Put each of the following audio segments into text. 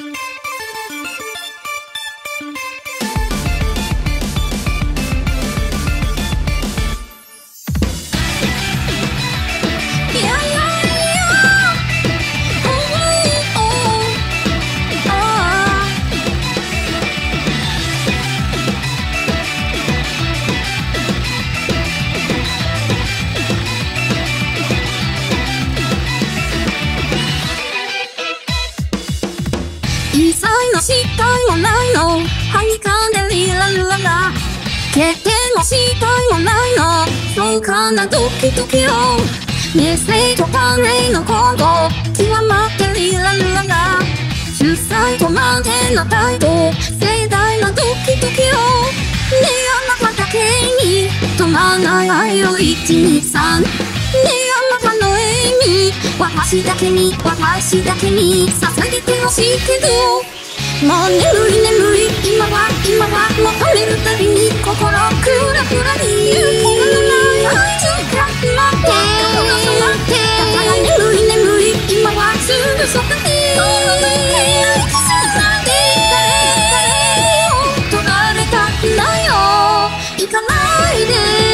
一切のしたいもないのはにかんでリララララ経験もしたいもないのそうかなドキドキをメッセージと種の今後極まってリララララ主催と満点の態度盛大なドキドキをねえあなただけに止まらない愛を123ねえあなたの笑み私だけに捧げてほしいけどもう眠い今は求めるたびに心クラクラに勇気のない愛情が待って心が染まってだから眠い今はすぐそこで心の手をキスなんて誰を取られたくないよ行かないで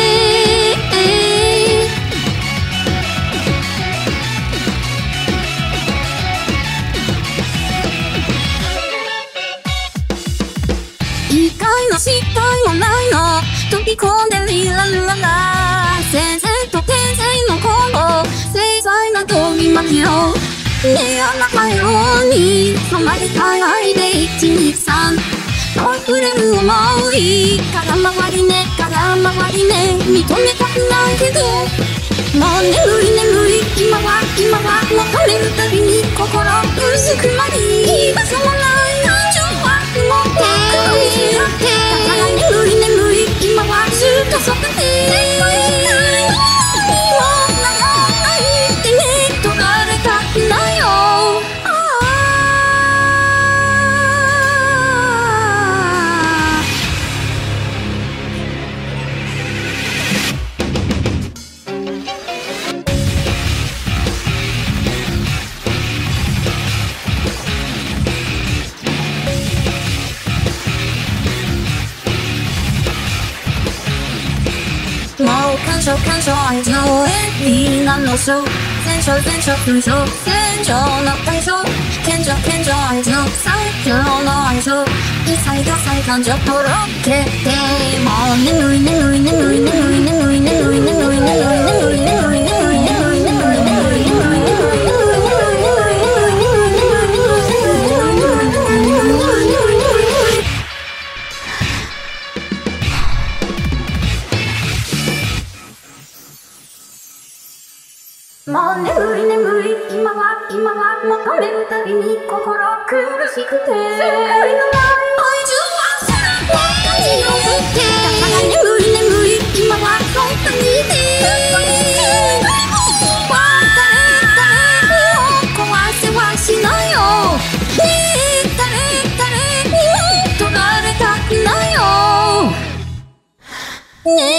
一回の失態もないの飛び込んでリラララ先生と天才のコンボ繊細な飛び巻きをねえあなたように染まりたい愛で123溢れる想い空回りね認めたくないけどもう眠い今は求めるたびに心うずくまり今さもない感情は持ってだから眠い今はずっとそこで絶対ないもうないってね取られたくないよもう感情愛情へ何の章戦場空想戦場の対象健常愛情最強の愛情一切が再感情とろけてもう眠い今は求めるたびに心苦しくて世界のない愛情はさらに感じを振ってだから眠い今は本当に誰を壊せはしないよ誰にも取られたくないよね